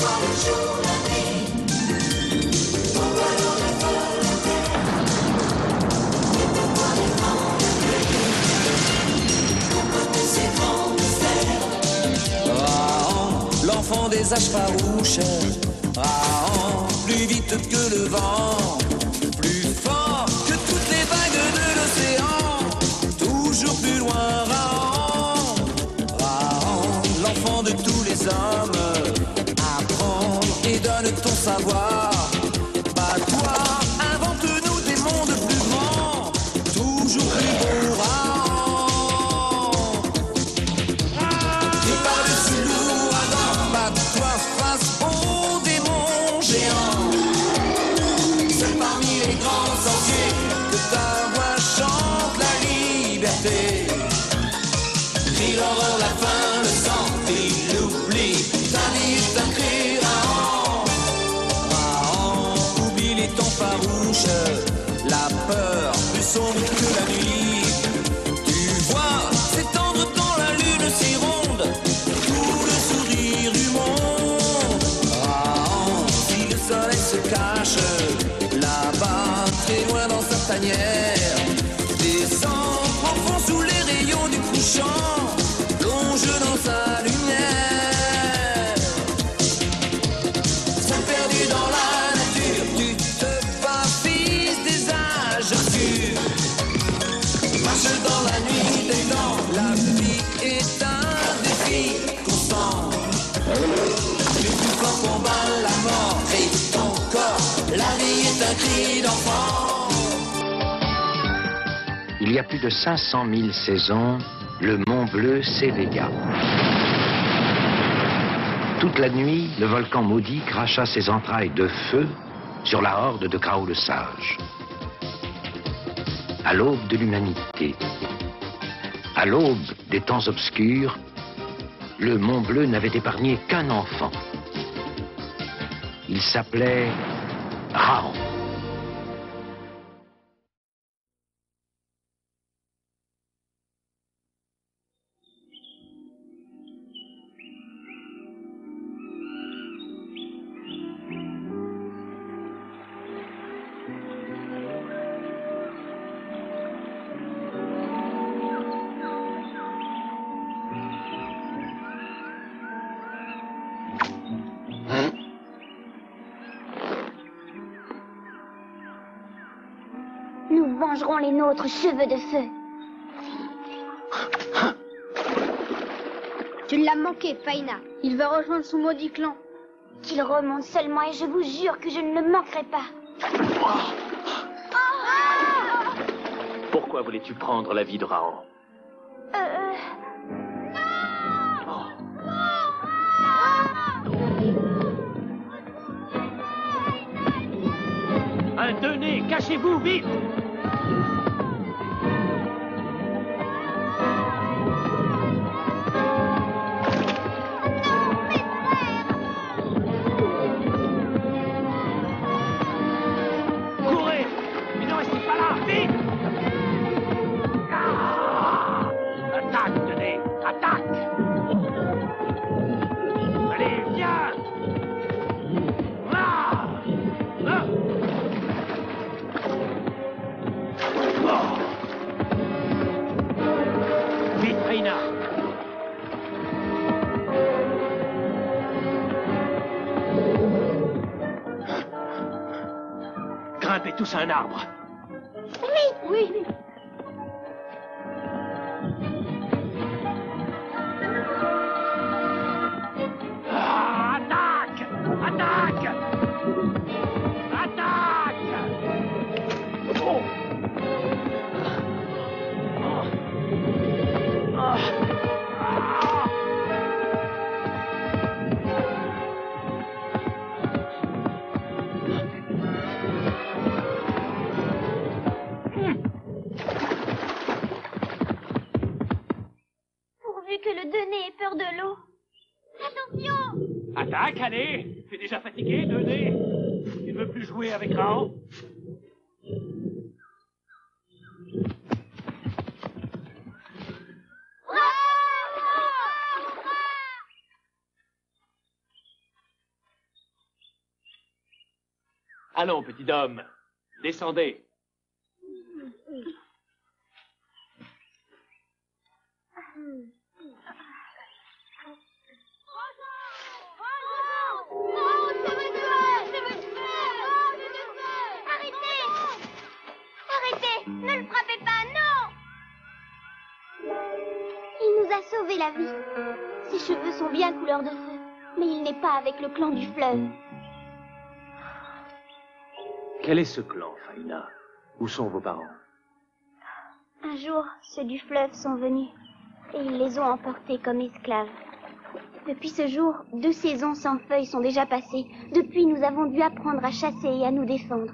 L'enfant des âges farouches, Rahan, plus vite que le vent, plus fort que toutes les vagues de l'océan, toujours plus loin, Rahan, Rahan, l'enfant de tous les hommes, apprends et donne ton savoir, bats-toi, invente-nous des mondes plus grands, toujours plus beaux, Rahan. Crie l'horreur, la faim, le sang et l'oubli. Ta vie est un cri, Rahan. Rahan, oublie les temps farouches, la peur plus sombre que la nuit. Tu vois s'étendre dans la lune si ronde tout le sourire du monde. Rahan, si le soleil se cache là-bas, très loin dans sa tanière, descend profond sous les rayons du couchant, plonge dans sa lumière. Seul perdu dans la nature, tu te bats, fils des âges obscurs. Marche dans la nuit des temps, la vie est un défi constant. Le plus fort combat la mort et ton corps, la vie est un cri d'enfant. Il y a plus de 500 000 saisons, le Mont Bleu s'éveilla. Toute la nuit, le volcan maudit cracha ses entrailles de feu sur la horde de Krao le Sage. À l'aube de l'humanité, à l'aube des temps obscurs, le Mont Bleu n'avait épargné qu'un enfant. Il s'appelait Rahan. Nous vengerons les nôtres, cheveux de feu. Tu l'as manqué, Faina. Il va rejoindre son maudit clan. Qu'il remonte seulement et je vous jure que je ne le manquerai pas. Pourquoi voulais-tu prendre la vie de Rahan? Un tenez, cachez-vous, vite! Courez! Mais ne restez pas là, vite! Attaque, tenez! Attaque! Allez, viens! Là! Là! Vite, Faina! Grimpez tous à un arbre. Oui. Attaque! Attaque! Attaque! Oh! Pourvu que le Dené ait peur de l'eau. Attention! Attaque, allez! Tu es déjà fatigué, Dené? Tu ne veux plus jouer avec Rahan? Allons, petit homme, descendez. Arrêtez! Ne le frappez pas, non! Il nous a sauvé la vie. Ses cheveux sont bien couleur de feu, mais il n'est pas avec le clan du fleuve. Quel est ce clan, Faina? Où sont vos parents? Un jour, ceux du fleuve sont venus, et ils les ont emportés comme esclaves. Depuis ce jour, 2 saisons sans feuilles sont déjà passées. Depuis, nous avons dû apprendre à chasser et à nous défendre.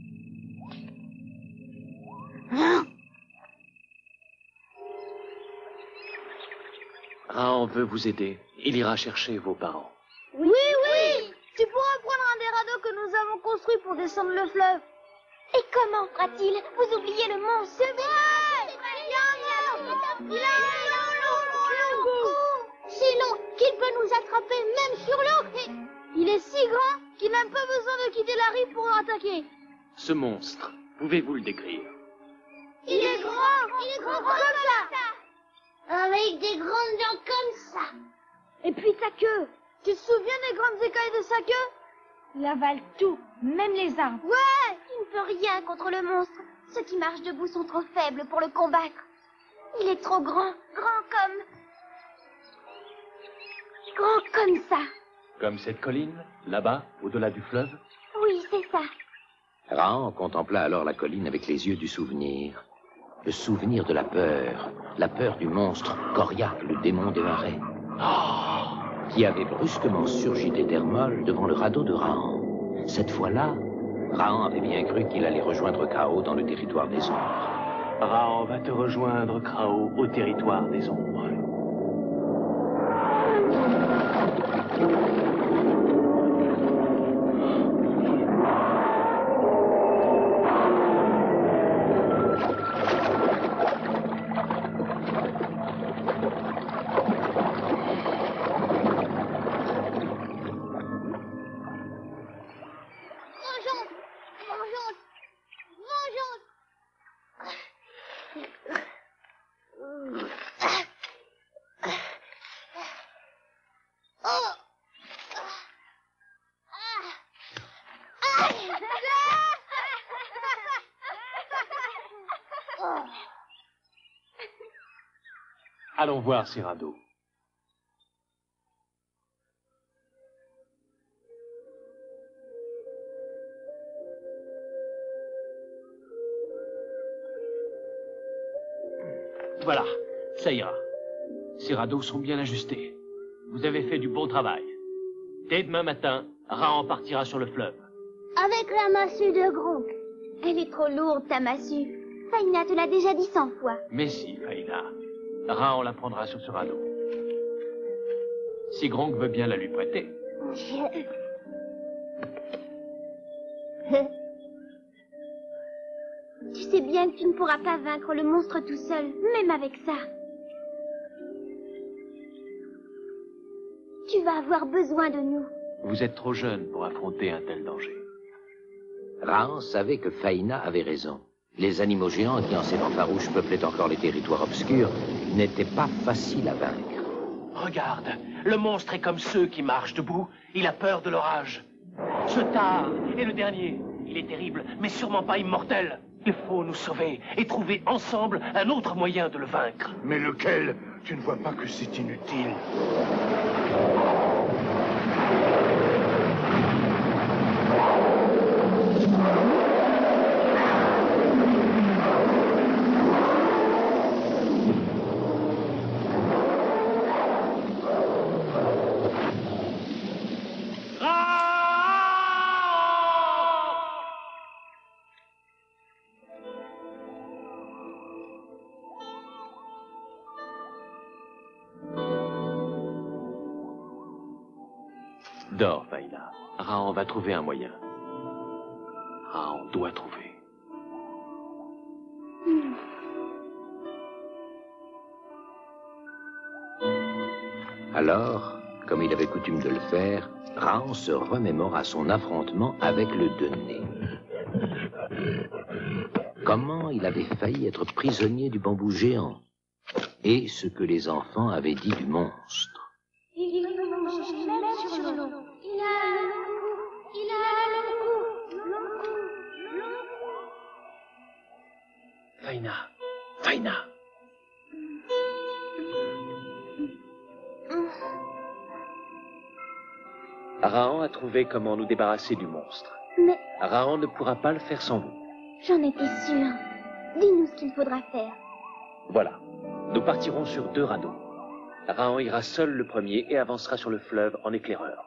Raon veut vous aider. Il ira chercher vos parents. Oui, oui! Tu pourras prendre un des radeaux que nous avons construits pour descendre le fleuve. Et comment fera-t-il? Vous oubliez le monstre. C'est vrai! Il a un long cou si long qu'il peut nous attraper même sur l'eau. Et il est si grand qu'il n'a pas besoin de quitter la rive pour nous attaquer. Ce monstre, pouvez-vous le décrire? Il est grand comme ça. Avec des grandes dents comme ça. Et puis sa queue. Tu te souviens des grandes écailles de sa queue? Il avale tout, même les arbres. Ouais! Tu ne peux rien contre le monstre. Ceux qui marchent debout sont trop faibles pour le combattre. Il est trop grand, grand comme ça. Comme cette colline, là-bas, au-delà du fleuve? Oui, c'est ça. Raon contempla alors la colline avec les yeux du souvenir. Le souvenir de la peur du monstre, Coria, le démon des marais, qui avait brusquement surgi des terres molles devant le radeau de Raon. Cette fois-là, Raon avait bien cru qu'il allait rejoindre Krao dans le territoire des ombres. Raon va te rejoindre, Krao, au territoire des ombres. Allons voir Cyrano. Voilà, ça ira. Ces radeaux sont bien ajustés. Vous avez fait du bon travail. Dès demain matin, Raon partira sur le fleuve. Avec la massue de Gronk. Elle est trop lourde, ta massue. Faina te l'a déjà dit 100 fois. Mais si, Faina. Raon la prendra sur ce radeau. Si Gronk veut bien la lui prêter. Tu sais bien que tu ne pourras pas vaincre le monstre tout seul, même avec ça. Tu vas avoir besoin de nous. Vous êtes trop jeune pour affronter un tel danger. Raon savait que Faina avait raison. Les animaux géants qui, en ces temps farouches, peuplaient encore les territoires obscurs, n'étaient pas faciles à vaincre. Regarde, le monstre est comme ceux qui marchent debout. Il a peur de l'orage. Ce tard est le dernier. Il est terrible, mais sûrement pas immortel. Il faut nous sauver et trouver ensemble un autre moyen de le vaincre. Mais lequel? Tu ne vois pas que c'est inutile. Dors, Faina. Raon va trouver un moyen. Raon doit trouver. Alors, comme il avait coutume de le faire, Rahan se remémora son affrontement avec le Deux-Nez. Comment il avait failli être prisonnier du bambou géant et ce que les enfants avaient dit du monstre. Il a sur l'eau. Il a le coup. Faïna, Faïna. Rahan a trouvé comment nous débarrasser du monstre. Mais Rahan ne pourra pas le faire sans vous. j'en étais sûre. Dis-nous ce qu'il faudra faire. Voilà. Nous partirons sur 2 radeaux. Rahan ira seul le premier et avancera sur le fleuve en éclaireur.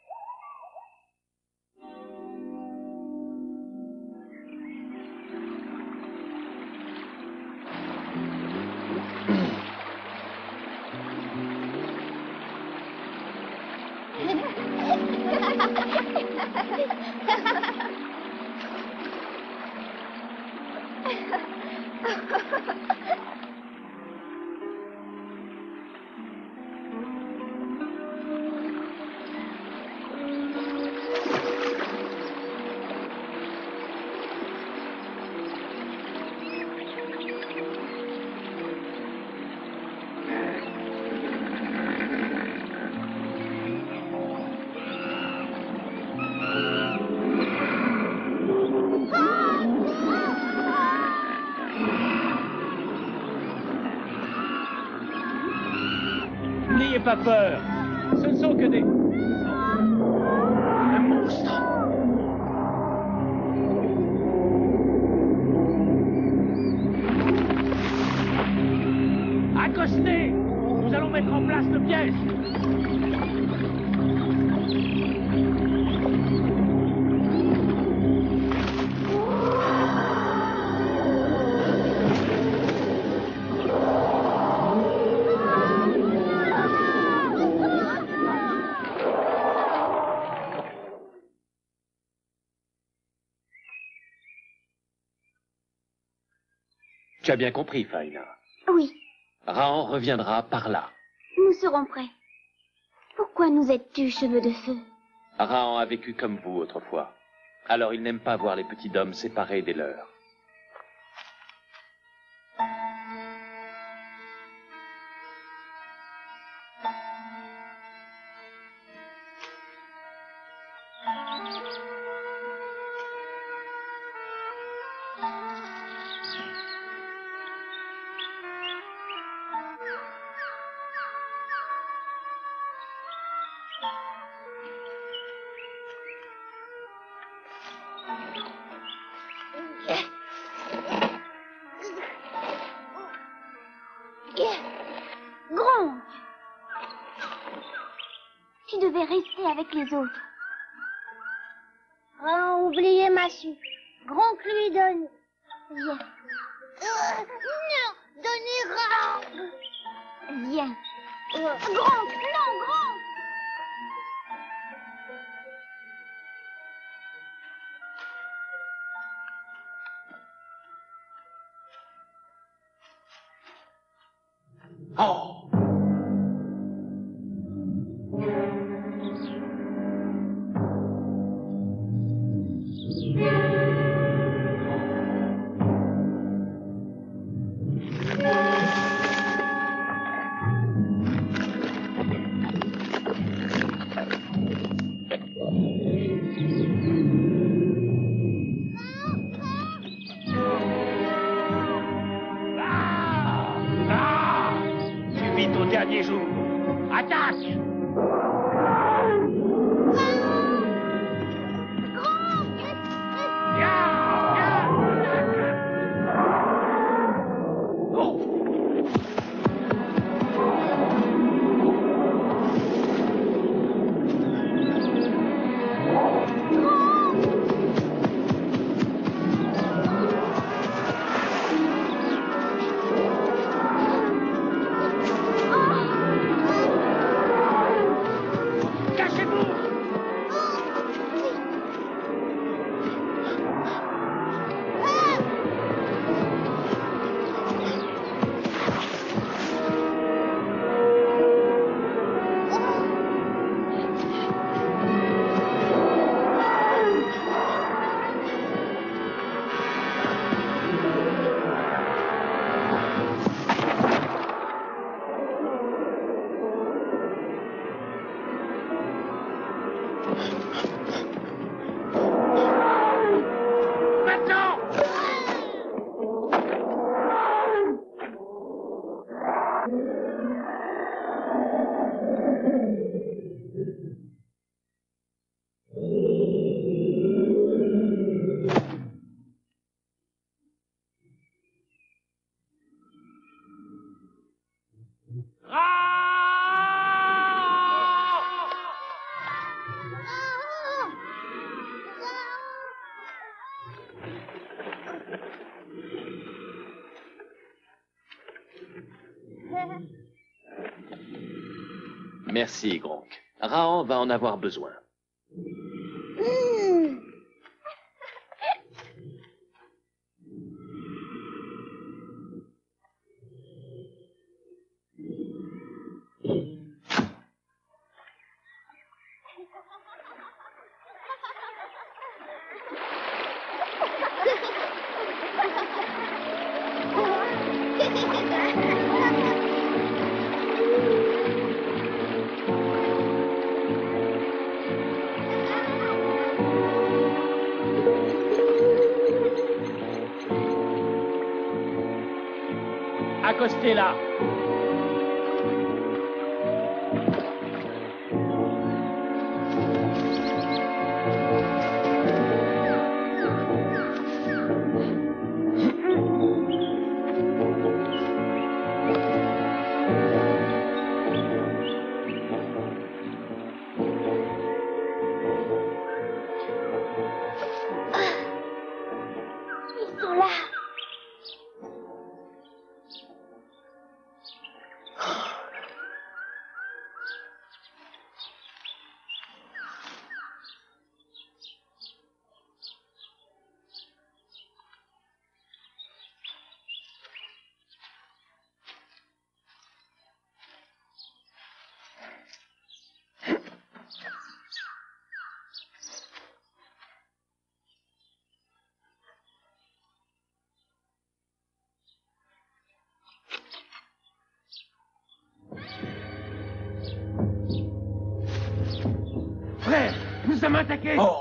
N'ayez pas peur. Ce ne sont que des... Un monstre. Accostez. Nous allons mettre en place le piège. Tu as bien compris, Faïna. Oui, Rahan reviendra par là. nous serons prêts. Pourquoi nous aides-tu, cheveux de feu? Rahan a vécu comme vous autrefois. Alors il n'aime pas voir les petits hommes séparés des leurs. Gronk! Tu devais rester avec les autres. Ah, oubliez Massu. Gronk lui donne. Viens, Non, donnez Rahan. viens. Gronk, non, Gronk. Oh! Tu vis ton dernier jour. Attaque! Maintenant! Merci, Gronk. Rahan va en avoir besoin. Accostez là. Ils sont là. Frère, nous sommes attaqués. Oh.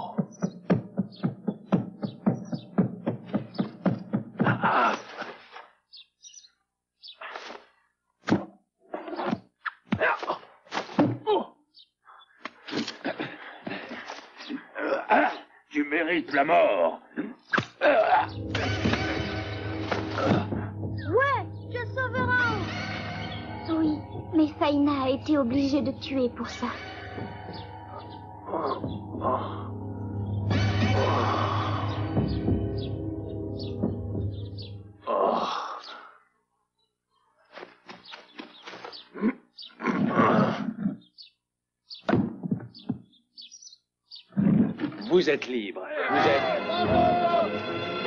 Tu mérites la mort. Ouais, tu as sauvé Rahan. Oui, mais Faina a été obligée de tuer pour ça. Vous êtes libre. Vous êtes...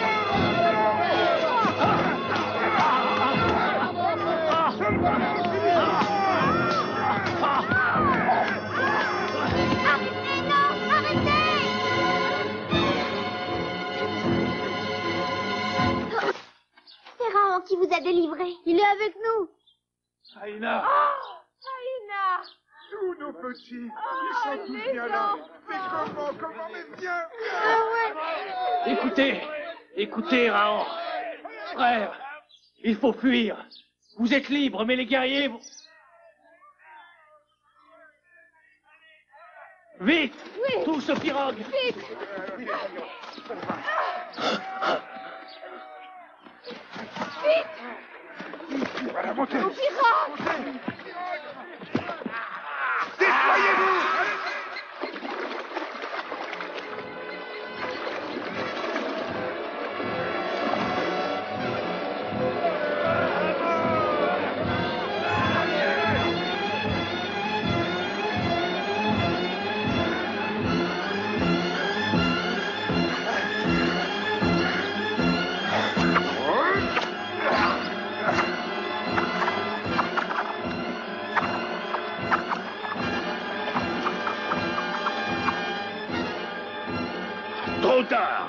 C'est Rahan qui vous a délivré. Il est avec nous. Aïna, Aïna! tous nos petits, ils sont tous bien là. Mais comment, mais bien. Écoutez, écoutez, Rahan. Frère, il faut fuir. Vous êtes libres, mais les guerriers... Vite! Oui. Tous aux pirogues! Vite! Voilà, montez. Aux pirogues! Déployez-vous. Trop tard.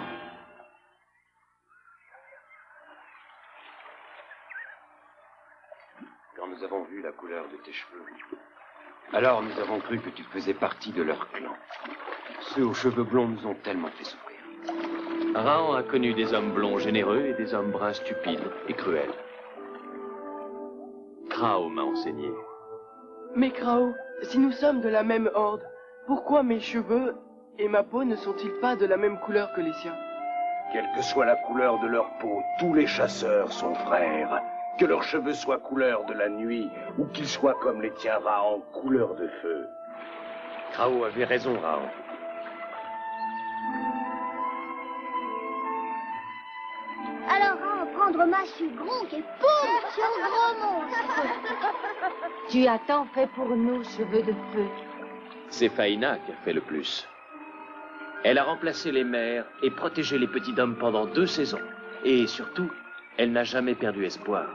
Quand nous avons vu la couleur de tes cheveux, alors nous avons cru que tu faisais partie de leur clan. Ceux aux cheveux blonds nous ont tellement fait souffrir. Raon a connu des hommes blonds généreux et des hommes bruns stupides et cruels. Krao m'a enseigné. Mais Krao, si nous sommes de la même horde, pourquoi mes cheveux et ma peau ne sont-ils pas de la même couleur que les siens? Quelle que soit la couleur de leur peau, tous les chasseurs sont frères. Que leurs cheveux soient couleur de la nuit, ou qu'ils soient comme les tiens, Raon, couleur de feu. Krao avait raison, Raon. Alors, Raon, prendre Machu, Gronk et poum sur le gros monstre. Tu as tant fait pour nous, cheveux de feu. C'est Faïna qui a fait le plus. Elle a remplacé les mères et protégé les petits hommes pendant 2 saisons. Et surtout, elle n'a jamais perdu espoir.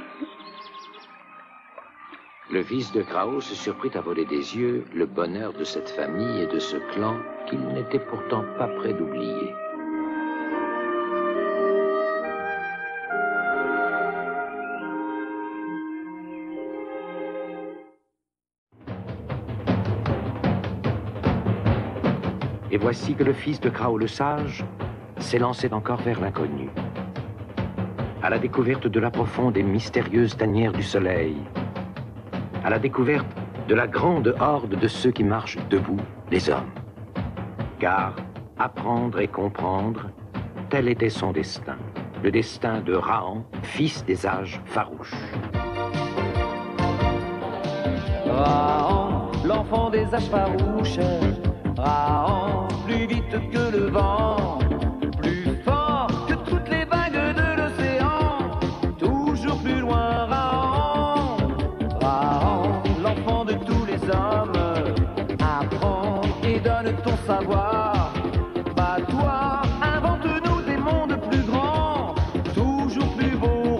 Le fils de Krao se surprit à voler des yeux le bonheur de cette famille et de ce clan qu'il n'était pourtant pas prêt d'oublier. Et voici que le fils de Krao le sage s'élançait encore vers l'inconnu, à la découverte de la profonde et mystérieuse tanière du soleil, à la découverte de la grande horde de ceux qui marchent debout, les hommes. Car apprendre et comprendre, tel était son destin, le destin de Raon, fils des âges farouches. Raon, l'enfant des âges farouches, Raon, plus vite que le vent, plus fort que toutes les vagues de l'océan, toujours plus loin, Raon. Raon, l'enfant de tous les hommes, apprends et donne ton savoir. Bats-toi, invente-nous des mondes plus grands, toujours plus beaux,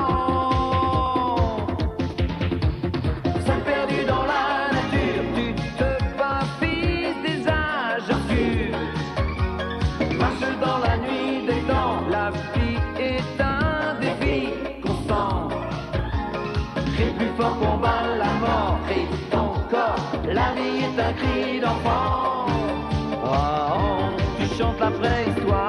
Raon. Seul perdu dans la nature, tu te bats, fils des âges obscurs. Marche dans la nuit des temps, la vie est un défi constant. Crie plus fort, combat la mort, crie ton corps, la vie est un cri d'enfant. Oh, tu chantes la préhistoire.